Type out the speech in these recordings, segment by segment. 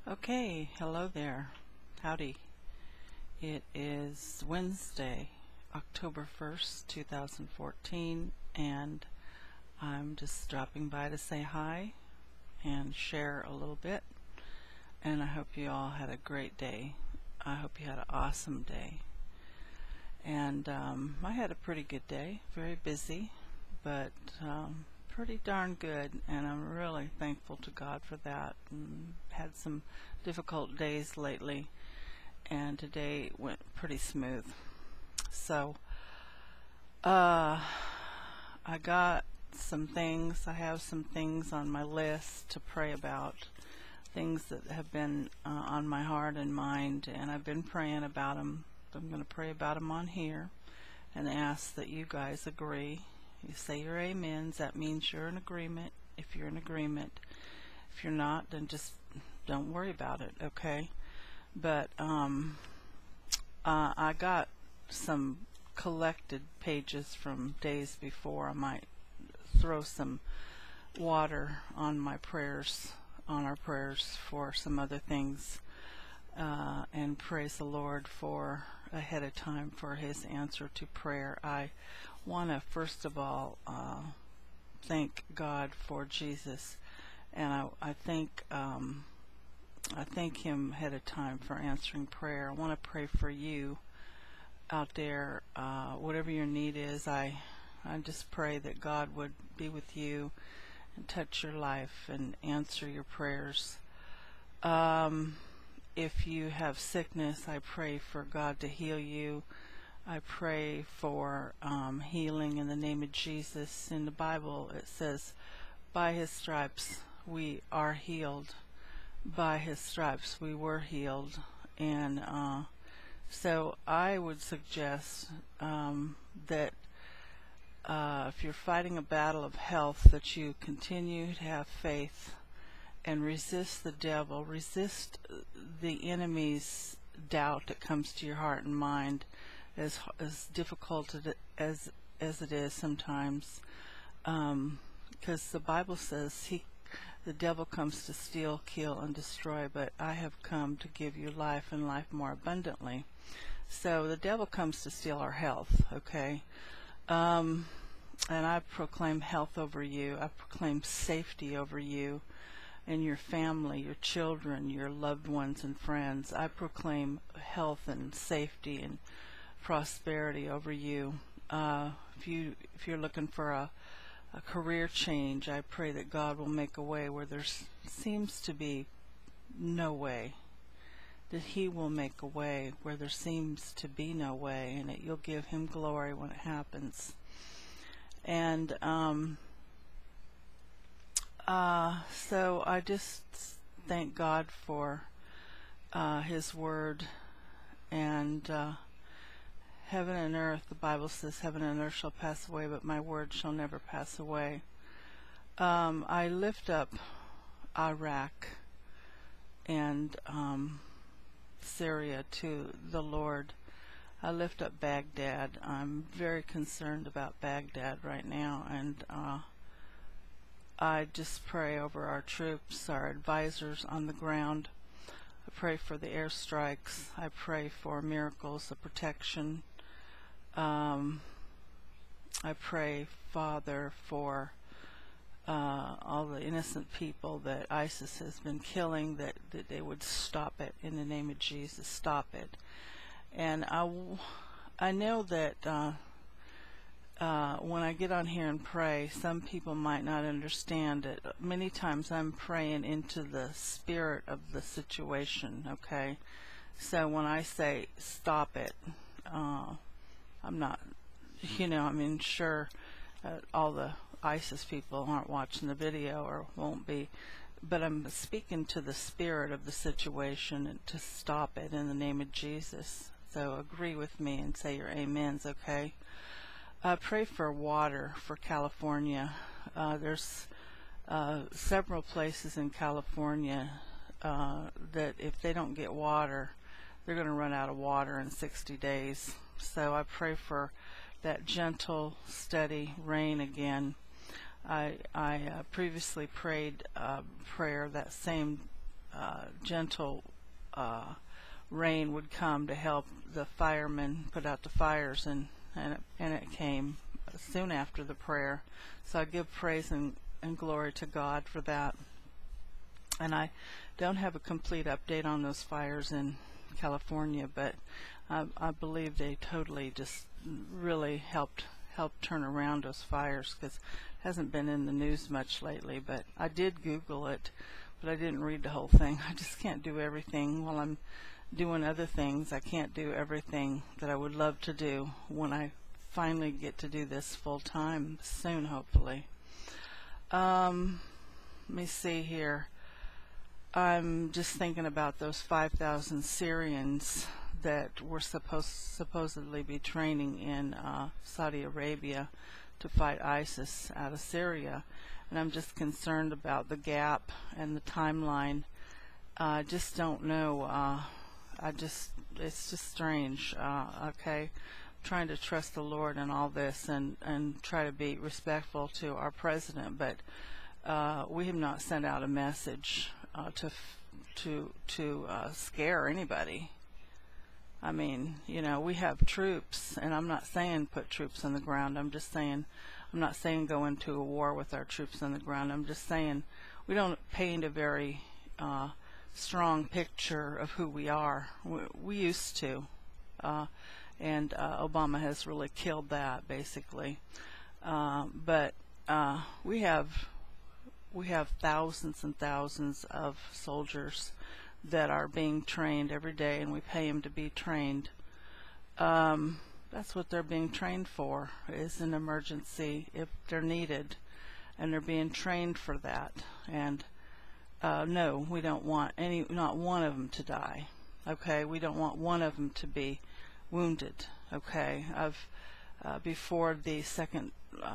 Okay, hello there. Howdy. It is Wednesday, October 1st, 2014, and I'm just dropping by to say hi and share a little bit. And I hope you all had a great day. I hope you had an awesome day. And I had a pretty good day, very busy, but pretty darn good, and I'm really thankful to God for that. And had some difficult days lately, and today went pretty smooth. So I got some things, I have some things on my list to pray about, things that have been on my heart and mind, and I've been praying about them. I'm going to pray about them on here and ask that you guys agree. You say your amens. That means you're in agreement. If you're in agreement, if you're not, then just don't worry about it, okay? But I got some collected pages from days before. I might throw some water on my prayers, on our prayers for some other things, and praise the Lord for ahead of time for His answer to prayer. I want to first of all thank God for Jesus, and I thank Him ahead of time for answering prayer. I want to pray for you out there, whatever your need is. I just pray that God would be with you and touch your life and answer your prayers. If you have sickness, I pray for God to heal you. I pray for healing in the name of Jesus. In the Bible it says, by His stripes we are healed. By His stripes we were healed. And so I would suggest that if you're fighting a battle of health, that you continue to have faith and resist the devil, resist the enemy's doubt that comes to your heart and mind, as difficult as it is sometimes, because the Bible says the devil comes to steal, kill, and destroy, but I have come to give you life and life more abundantly. So the devil comes to steal our health, okay? And I proclaim health over you. I proclaim safety over you and your family, your children, your loved ones and friends. I proclaim health and safety and prosperity over you. If you're looking for a career change, I pray that God will make a way where there seems to be no way, that He will make a way where there seems to be no way, and that you'll give Him glory when it happens. And so I just thank God for His Word, and heaven and earth, the Bible says, heaven and earth shall pass away, but my word shall never pass away. I lift up Iraq and Syria to the Lord. I lift up Baghdad. I'm very concerned about Baghdad right now, and I just pray over our troops, our advisors on the ground. I pray for the airstrikes. I pray for miracles of protection. I pray, Father, for all the innocent people that ISIS has been killing, that they would stop it in the name of Jesus. Stop it. And I know that when I get on here and pray, some people might not understand it. Many times I'm praying into the spirit of the situation, okay? So when I say stop it, I'm not, sure all the ISIS people aren't watching the video or won't be, but I'm speaking to the spirit of the situation and to stop it in the name of Jesus. So agree with me and say your amens, okay? Pray for water for California. There's several places in California that if they don't get water, they're going to run out of water in 60 days. So I pray for that gentle, steady rain again. I previously prayed a prayer that same gentle rain would come to help the firemen put out the fires, and it came soon after the prayer. So I give praise and glory to God for that. And I don't have a complete update on those fires in California, but I believe they totally just really helped turn around those fires, because it hasn't been in the news much lately. But I did Google it, but I didn't read the whole thing. I just can't do everything while I'm doing other things. I can't do everything that I would love to do when I finally get to do this full time soon, hopefully. Let me see here. I'm just thinking about those 5,000 Syrians that were supposedly be training in Saudi Arabia to fight ISIS out of Syria, and I'm just concerned about the gap and the timeline. I just don't know. It's just strange. Okay, I'm trying to trust the Lord in all this and try to be respectful to our president, but we have not sent out a message to scare anybody. I mean, you know, we have troops, and I'm not saying put troops on the ground. I'm not saying go into a war with our troops on the ground. I'm just saying we don't paint a very strong picture of who we are. We used to, and Obama has really killed that, basically. But we have thousands and thousands of soldiers that are being trained every day, and we pay them to be trained. That's what they're being trained for, is an emergency if they're needed, and they're being trained for that. And no, we don't want not one of them to die. Okay, we don't want one of them to be wounded. Okay, before the second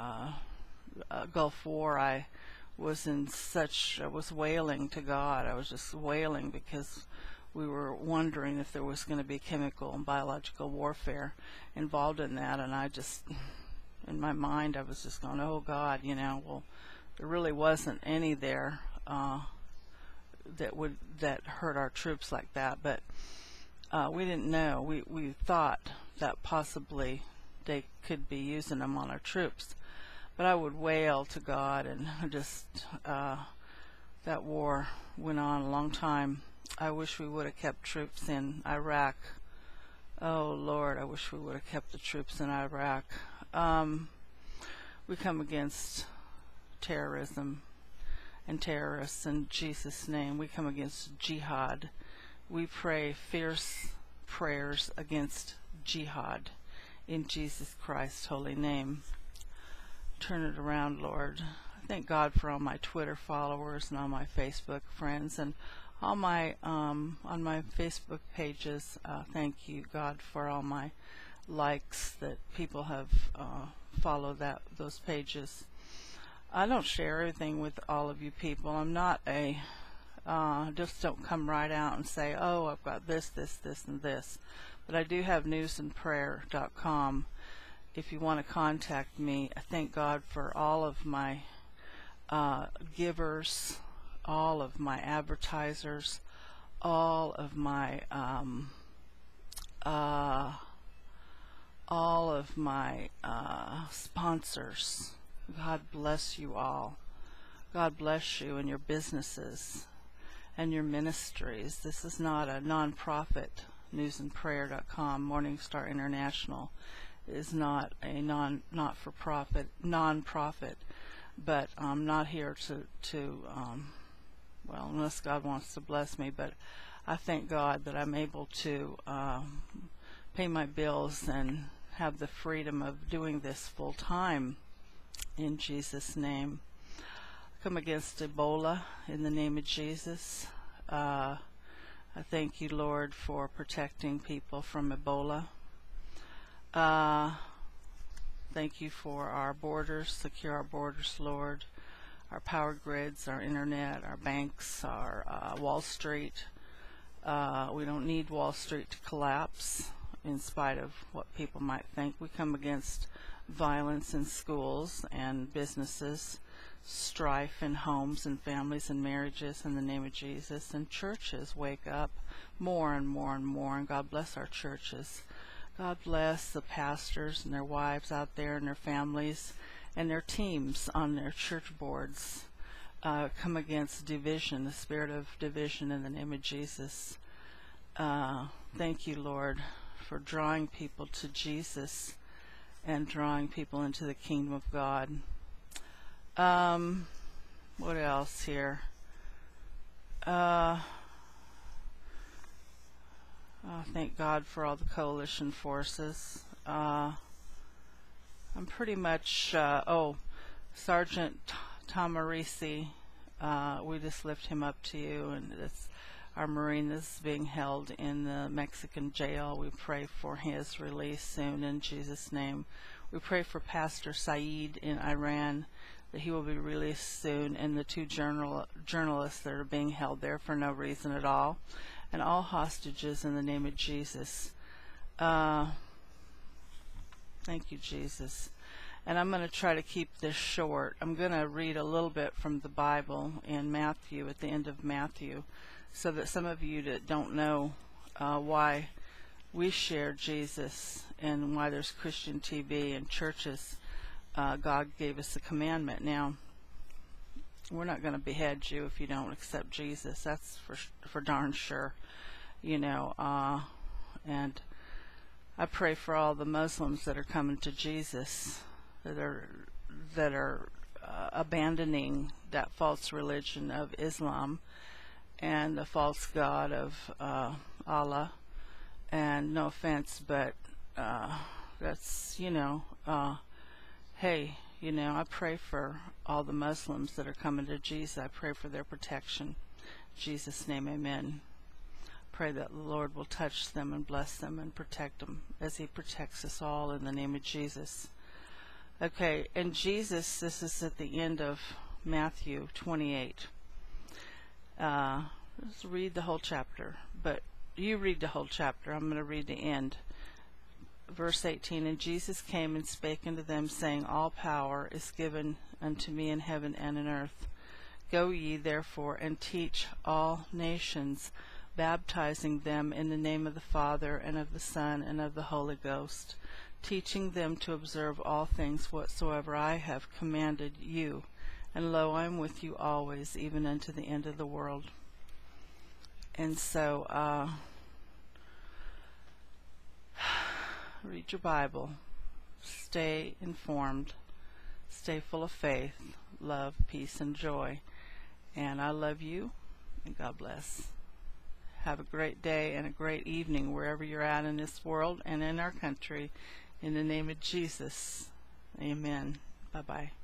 Gulf War, I was wailing to God. I was just wailing because we were wondering if there was going to be chemical and biological warfare involved in that, and I just, in my mind, I was just going, oh God, you know, well, there really wasn't any there that hurt our troops like that, but we didn't know. We thought that possibly they could be using them on our troops. But I would wail to God, and just that war went on a long time. I wish we would have kept troops in Iraq. Oh Lord, I wish we would have kept the troops in Iraq. We come against terrorism and terrorists in Jesus' name. We come against jihad. We pray fierce prayers against jihad in Jesus Christ's holy name. Turn it around, Lord. I thank God for all my Twitter followers and all my Facebook friends and all my on my Facebook pages. Thank you, God, for all my likes that people have followed those pages. I don't share everything with all of you people. I'm not a just don't come right out and say, oh, I've got this, and this. But I do have newsandprayer.com. If you want to contact me. I thank God for all of my givers, all of my advertisers, all of my sponsors. God bless you all. God bless you and your businesses and your ministries. This is not a non-profit. Newsandprayer.com, Morningstar International, is not a not-for-profit, non-profit, but I'm not here to well, unless God wants to bless me, but I thank God that I'm able to pay my bills and have the freedom of doing this full time in Jesus' name. I come against Ebola in the name of Jesus. I thank you, Lord, for protecting people from Ebola. Thank you for our borders, secure our borders, Lord, our power grids, our internet, our banks, our Wall Street. We don't need Wall Street to collapse in spite of what people might think. We come against violence in schools and businesses, strife in homes and families and marriages in the name of Jesus. And churches wake up more and more and more, and God bless our churches. God bless the pastors and their wives out there and their families and their teams on their church boards. Come against division, the spirit of division in the name of Jesus. Thank you, Lord, for drawing people to Jesus and drawing people into the kingdom of God. What else here? Thank God for all the coalition forces. I'm pretty much, Sgt Tahmooressi, we just lift him up to you, and it's our Marine that's being held in the Mexican jail. We pray for his release soon in Jesus' name. We pray for Pastor Saeed in Iran, that he will be released soon, and the two journalists that are being held there for no reason at all, and all hostages in the name of Jesus. Thank you, Jesus. And I'm going to try to keep this short. I'm going to read a little bit from the Bible in Matthew, at the end of Matthew, so that some of you that don't know why we share Jesus and why there's Christian TV and churches, God gave us a commandment. Now, we're not going to behead you if you don't accept Jesus. That's for darn sure, you know. And I pray for all the Muslims that are coming to Jesus, that are abandoning that false religion of Islam and the false god of Allah. And no offense, but that's, you know, hey, you know, I pray for all the Muslims that are coming to Jesus. I pray for their protection. In Jesus' name, amen. Pray that the Lord will touch them and bless them and protect them as he protects us all in the name of Jesus. Okay, and Jesus, this is at the end of Matthew 28. Let's read the whole chapter, but you read the whole chapter. I'm going to read the end. Verse 18, and Jesus came and spake unto them, saying, all power is given unto me in heaven and in earth. Go ye therefore and teach all nations, baptizing them in the name of the Father and of the Son and of the Holy Ghost, teaching them to observe all things whatsoever I have commanded you. And lo, I am with you always, even unto the end of the world. And so, read your Bible, stay informed, stay full of faith, love, peace, and joy. And I love you, and God bless. Have a great day and a great evening wherever you're at in this world and in our country. In the name of Jesus, amen. Bye-bye.